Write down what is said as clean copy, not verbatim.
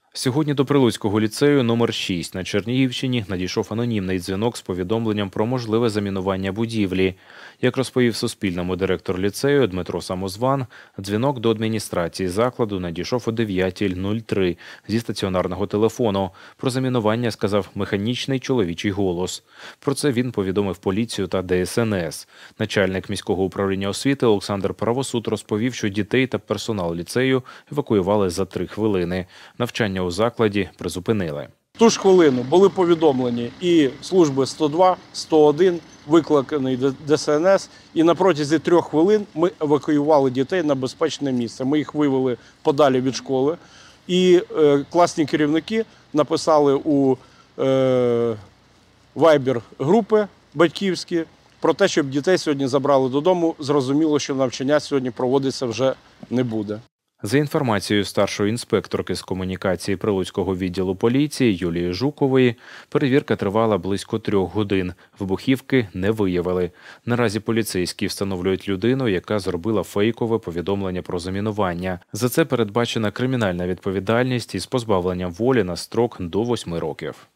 Сьогодні до Прилуцького ліцею номер 6 на Чернігівщині надійшов анонімний дзвінок з повідомленням про можливе замінування будівлі. Як розповів Суспільному директор ліцею Дмитро Самозван, дзвінок до адміністрації закладу надійшов о 9:03 зі стаціонарного телефону. Про замінування сказав механічний чоловічий голос. Про це він повідомив поліцію та ДСНС. Начальник міського управління освіти Олександр Правосуд розповів, що дітей та персонал ліцею евакуювали за 3 хвилини. Навчання у закладі призупинили. В ту ж хвилину були повідомлені і служби 102, 101, викликаний ДСНС, і на протязі 3 хвилин ми евакуювали дітей на безпечне місце. Ми їх вивели подалі від школи, і класні керівники написали у вайбер-групи батьківські про те, щоб дітей сьогодні забрали додому. Зрозуміло, що навчання сьогодні проводитися вже не буде. За інформацією старшої інспекторки з комунікації Прилуцького відділу поліції Юлії Жукової, перевірка тривала близько 3 годин. Вибухівки не виявили. Наразі поліцейські встановлюють людину, яка зробила фейкове повідомлення про замінування. За це передбачена кримінальна відповідальність із позбавленням волі на строк до 8 років.